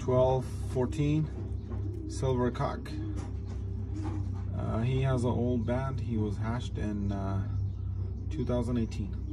1214 silver cock. He has an old band. He was hatched in 2018.